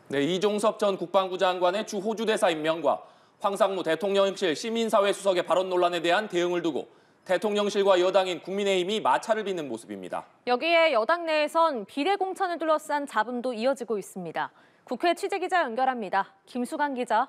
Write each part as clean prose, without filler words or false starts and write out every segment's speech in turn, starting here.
네, 이종섭 전 국방부 장관의 주 호주 대사 임명과 황상무 대통령실 시민사회 수석의 발언 논란에 대한 대응을 두고 대통령실과 여당인 국민의힘이 마찰을 빚는 모습입니다. 여기에 여당 내에선 비례 공천을 둘러싼 잡음도 이어지고 있습니다. 국회 취재기자 연결합니다. 김수강 기자.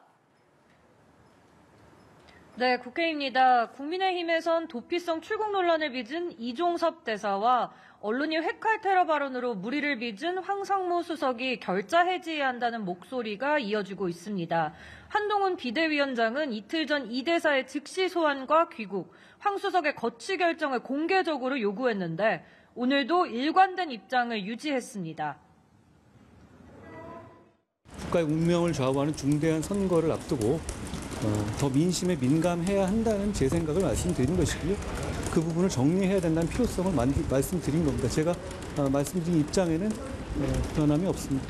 네, 국회입니다. 국민의힘에선 도피성 출국 논란을 빚은 이종섭 대사와 언론이 회칼 테러 발언으로 물의를 빚은 황상무 수석이 결자 해지해야 한다는 목소리가 이어지고 있습니다. 한동훈 비대위원장은 이틀 전 이 대사의 즉시 소환과 귀국, 황 수석의 거취 결정을 공개적으로 요구했는데 오늘도 일관된 입장을 유지했습니다. 국가의 운명을 좌우하는 중대한 선거를 앞두고 더 민심에 민감해야 한다는 제 생각을 말씀드린 것이고요. 그 부분을 정리해야 된다는 필요성을 말씀드린 겁니다. 제가 말씀드린 입장에는 변함이 없습니다.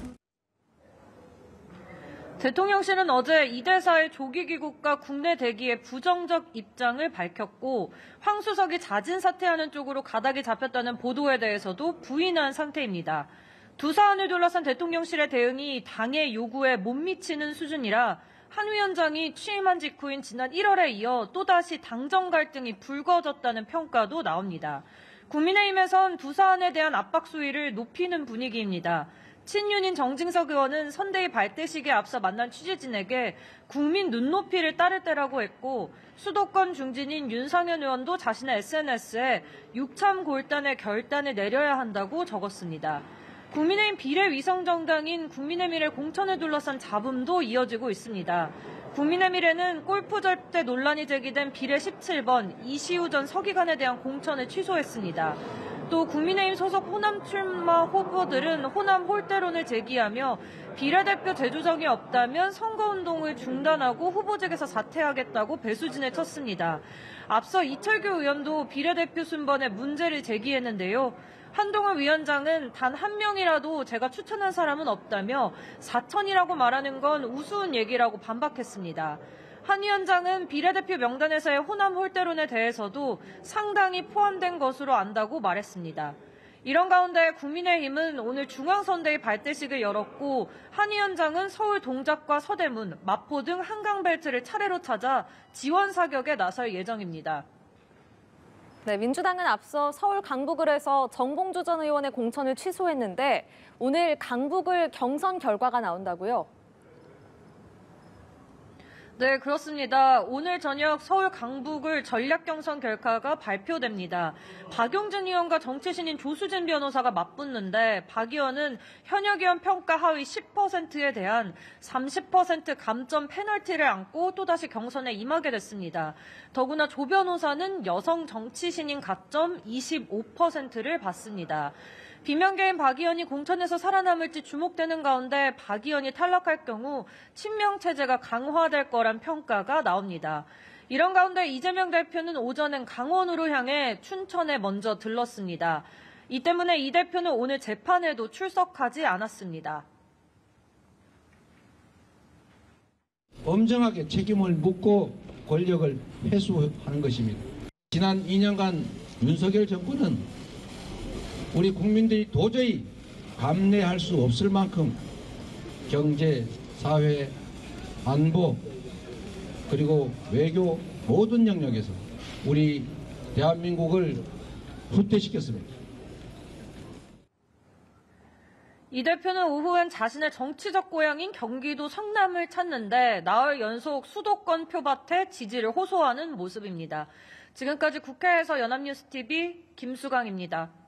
대통령실은 어제 이 대사의 조기 귀국과 국내 대기에 부정적 입장을 밝혔고 황 수석이 자진 사퇴하는 쪽으로 가닥이 잡혔다는 보도에 대해서도 부인한 상태입니다. 두 사안을 둘러싼 대통령실의 대응이 당의 요구에 못 미치는 수준이라 한 위원장이 취임한 직후인 지난 1월에 이어 또다시 당정 갈등이 불거졌다는 평가도 나옵니다. 국민의힘에선 두 사안에 대한 압박 수위를 높이는 분위기입니다. 친윤인 정진석 의원은 선대위 발대식에 앞서 만난 취재진에게 국민 눈높이를 따를 때라고 했고 수도권 중진인 윤상현 의원도 자신의 SNS에 육참 골단의 결단을 내려야 한다고 적었습니다. 국민의힘 비례위성정당인 국민의미래 공천을 둘러싼 잡음도 이어지고 있습니다. 국민의미래는 골프 절대 논란이 제기된 비례 17번 이시우 전 서기관에 대한 공천을 취소했습니다. 또 국민의힘 소속 호남 출마 후보들은 호남 홀대론을 제기하며 비례대표 재조정이 없다면 선거운동을 중단하고 후보직에서 사퇴하겠다고 배수진을 쳤습니다. 앞서 이철규 의원도 비례대표 순번에 문제를 제기했는데요. 한동훈 위원장은 단 한 명이라도 제가 추천한 사람은 없다며 4천이라고 말하는 건 우스운 얘기라고 반박했습니다. 한 위원장은 비례대표 명단에서의 호남 홀대론에 대해서도 상당히 포함된 것으로 안다고 말했습니다. 이런 가운데 국민의힘은 오늘 중앙선대위 발대식을 열었고 한 위원장은 서울 동작과 서대문, 마포 등 한강벨트를 차례로 찾아 지원 사격에 나설 예정입니다. 네, 민주당은 앞서 서울 강북을 해서 정봉주 전 의원의 공천을 취소했는데 오늘 강북을 경선 결과가 나온다고요? 네, 그렇습니다. 오늘 저녁 서울 강북을 전략경선 결과가 발표됩니다. 박용진 의원과 정치신인 조수진 변호사가 맞붙는데 박 의원은 현역 의원 평가 하위 10%에 대한 30% 감점 페널티를 안고 또다시 경선에 임하게 됐습니다. 더구나 조 변호사는 여성 정치신인 가점 25%를 받습니다. 비명계인 박 의원이 공천에서 살아남을지 주목되는 가운데 박 의원이 탈락할 경우 친명체제가 강화될 거란 평가가 나옵니다. 이런 가운데 이재명 대표는 오전엔 강원으로 향해 춘천에 먼저 들렀습니다. 이 때문에 이 대표는 오늘 재판에도 출석하지 않았습니다. 엄정하게 책임을 묻고 권력을 회수하는 것입니다. 지난 2년간 윤석열 정부는 우리 국민들이 도저히 감내할 수 없을 만큼 경제, 사회, 안보, 그리고 외교 모든 영역에서 우리 대한민국을 후퇴시켰습니다. 이 대표는 오후엔 자신의 정치적 고향인 경기도 성남을 찾는데 나흘 연속 수도권 표밭에 지지를 호소하는 모습입니다. 지금까지 국회에서 연합뉴스TV 김수강입니다.